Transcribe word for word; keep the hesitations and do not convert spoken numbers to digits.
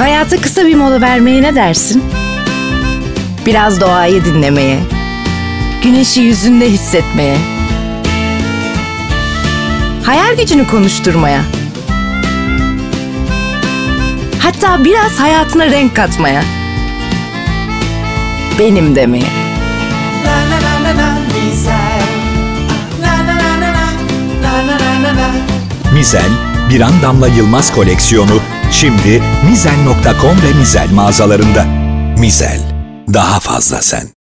Hayata kısa bir mola vermeye ne dersin? Biraz doğayı dinlemeye, güneşi yüzünde hissetmeye, hayal gücünü konuşturmaya, hatta biraz hayatına renk katmaya, benim demeye. Mizel, Biran Damla Yılmaz koleksiyonu şimdi mizel nokta com ve Mizel mağazalarında. Mizel, daha fazla sen.